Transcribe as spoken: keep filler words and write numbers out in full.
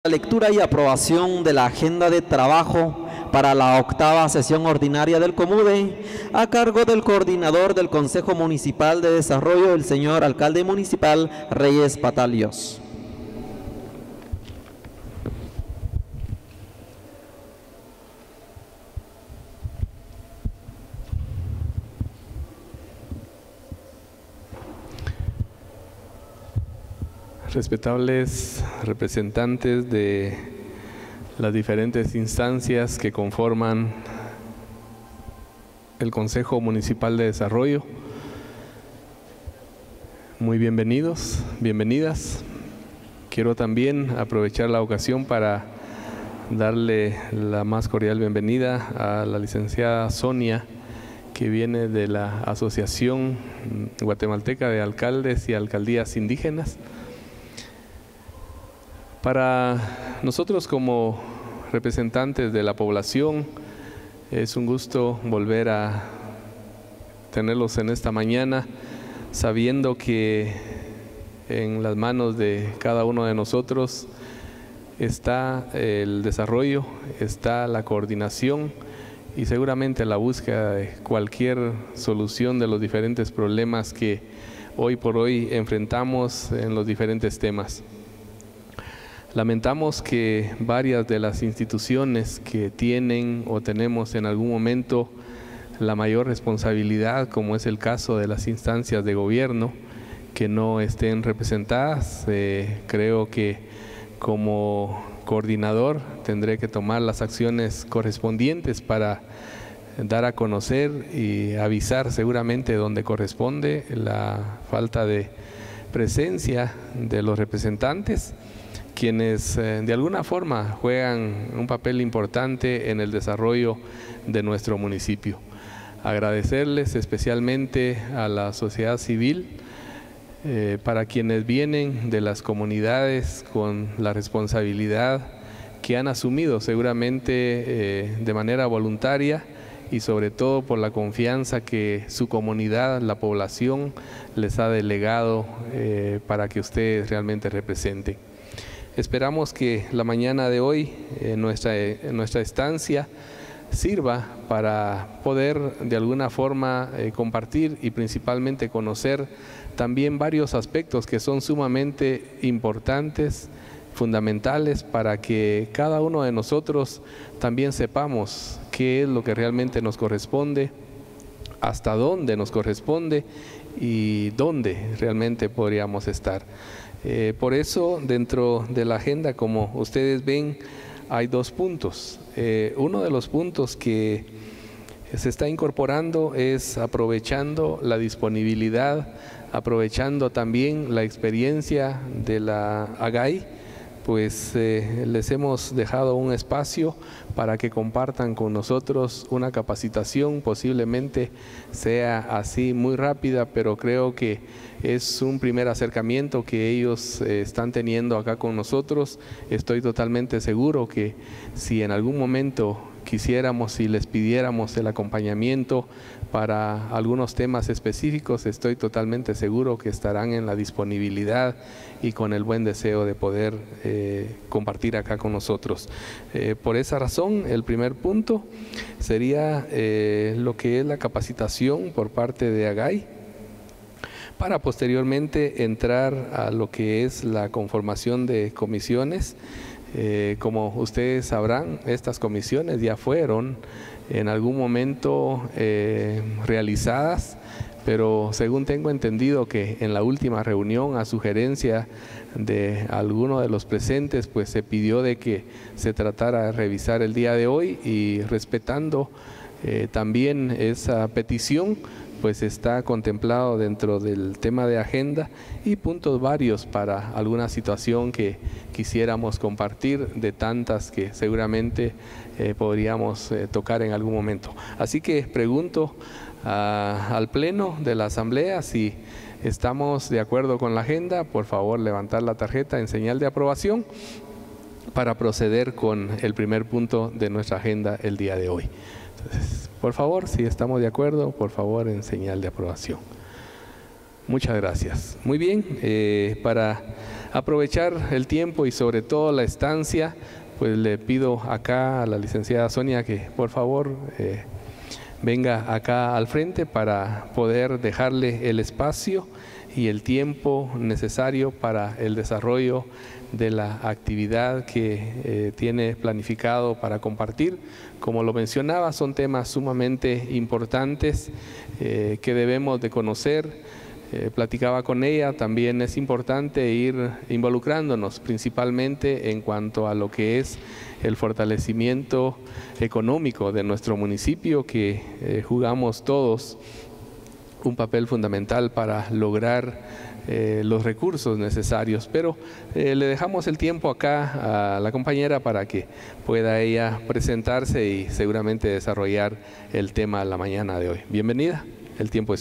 La lectura y aprobación de la agenda de trabajo para la octava sesión ordinaria del COMUDE a cargo del coordinador del Consejo Municipal de Desarrollo, el señor alcalde municipal Reyes Patalios. Respetables representantes de las diferentes instancias que conforman el Consejo Municipal de Desarrollo, muy bienvenidos, bienvenidas. Quiero también aprovechar la ocasión para darle la más cordial bienvenida a la licenciada Sonia, que viene de la Asociación Guatemalteca de Alcaldes y Alcaldías Indígenas. Para nosotros como representantes de la población es un gusto volver a tenerlos en esta mañana, sabiendo que en las manos de cada uno de nosotros está el desarrollo, está la coordinación y seguramente la búsqueda de cualquier solución de los diferentes problemas que hoy por hoy enfrentamos en los diferentes temas. Lamentamos que varias de las instituciones que tienen o tenemos en algún momento la mayor responsabilidad, como es el caso de las instancias de gobierno, que no estén representadas. Eh, creo que como coordinador tendré que tomar las acciones correspondientes para dar a conocer y avisar seguramente donde corresponde la falta de presencia de los representantes, quienes eh, de alguna forma juegan un papel importante en el desarrollo de nuestro municipio. Agradecerles especialmente a la sociedad civil, eh, para quienes vienen de las comunidades con la responsabilidad que han asumido seguramente eh, de manera voluntaria y sobre todo por la confianza que su comunidad, la población, les ha delegado eh, para que ustedes realmente representen. Esperamos que la mañana de hoy, en nuestra, en nuestra estancia, sirva para poder de alguna forma eh, compartir y principalmente conocer también varios aspectos que son sumamente importantes, fundamentales, para que cada uno de nosotros también sepamos qué es lo que realmente nos corresponde, hasta dónde nos corresponde y dónde realmente podríamos estar. Eh, por eso, dentro de la agenda, como ustedes ven, hay dos puntos. Eh, uno de los puntos que se está incorporando es aprovechando la disponibilidad, aprovechando también la experiencia de la AGAI, pues eh, les hemos dejado un espacio para que compartan con nosotros una capacitación. Posiblemente sea así muy rápida, pero creo que es un primer acercamiento que ellos eh, están teniendo acá con nosotros. Estoy totalmente seguro que si en algún momento quisiéramos y les pidiéramos el acompañamiento para algunos temas específicos, estoy totalmente seguro que estarán en la disponibilidad y con el buen deseo de poder eh, compartir acá con nosotros. Eh, por esa razón, el primer punto sería eh, lo que es la capacitación por parte de AGAI, para posteriormente entrar a lo que es la conformación de comisiones. Eh, como ustedes sabrán, estas comisiones ya fueron en algún momento eh, realizadas, pero según tengo entendido que en la última reunión, a sugerencia de alguno de los presentes, pues se pidió de que se tratara de revisar el día de hoy, y respetando eh, también esa petición, pues está contemplado dentro del tema de agenda y puntos varios para alguna situación que quisiéramos compartir, de tantas que seguramente eh, podríamos eh, tocar en algún momento. Así que pregunto a, al Pleno de la Asamblea si estamos de acuerdo con la agenda. Por favor, levantar la tarjeta en señal de aprobación para proceder con el primer punto de nuestra agenda el día de hoy. Entonces, por favor, si estamos de acuerdo, por favor, en señal de aprobación. Muchas gracias. Muy bien, eh, para aprovechar el tiempo y sobre todo la estancia, pues le pido acá a la licenciada Sonia que por favor eh, venga acá al frente para poder dejarle el espacio y el tiempo necesario para el desarrollo de la actividad que eh, tiene planificado para compartir. Como lo mencionaba, son temas sumamente importantes eh, que debemos de conocer. Eh, platicaba con ella, también es importante ir involucrándonos principalmente en cuanto a lo que es el fortalecimiento económico de nuestro municipio, que eh, jugamos todos un papel fundamental para lograr eh, los recursos necesarios. Pero eh, le dejamos el tiempo acá a la compañera para que pueda ella presentarse y seguramente desarrollar el tema la mañana de hoy. Bienvenida, el tiempo es